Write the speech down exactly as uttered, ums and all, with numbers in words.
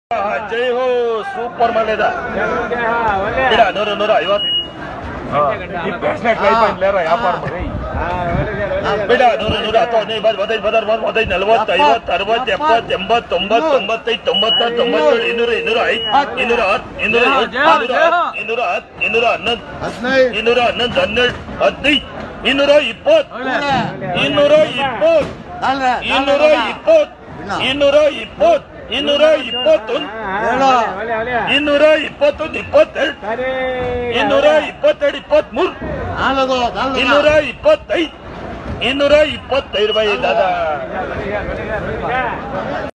ಜೈ ಹೋ ಸೂಪರ್ ಮಳೆದ ಬಿಡ ನೂರ ನೂರ ಐವತ್ತು ವ್ಯಾಪಾರ ಬಿಡ ನೂರ ನೂರ ಹದಿನೈದು ಹದಿನೈದು ಹದಿನಾರು ಹದಿನೈದು ನಲವತ್ತು ಐವತ್ತು ಅರವತ್ತು ಎಪ್ಪತ್ತು ಎಂಬತ್ತು ತೊಂಬತ್ತು ತೊಂಬತ್ತೈದು ತೊಂಬತ್ತಾರು ತೊಂಬತ್ತೇಳು ಇನ್ನೂರ ಇನ್ನೂರ ಐದು ಇನ್ನೂರ ಹತ್ತು ಇನ್ನೂರ ಇನ್ನೂರ ಹತ್ತು ಇನ್ನೂರ ಹನ್ನೊಂದು ಇನ್ನೂರ ಹನ್ನೊಂದು ಹನ್ನೆರಡು ಹದಿನೈದು ಇನ್ನೂರ ಇಪ್ಪತ್ತು ಇನ್ನೂರ ಇಪ್ಪತ್ತು ಇನ್ನೂರ ಇಪ್ಪತ್ತು ಇನ್ನೂರ ಇಪ್ಪತ್ತು ಇನ್ನೂರ ಇಪ್ಪತ್ತೊಂದು ಇನ್ನೂರ ಇಪ್ಪತ್ತೊಂದು ಇಪ್ಪತ್ತೆರಡು ಇನ್ನೂರ ಇಪ್ಪತ್ತೆರಡು ಇಪ್ಪತ್ತ್ ಮೂರು ಇನ್ನೂರ ಇಪ್ಪತ್ತೈದು ಇನ್ನೂರ ಇಪ್ಪತ್ತೈದು ರೂಪಾಯಿ ದಾದಾ.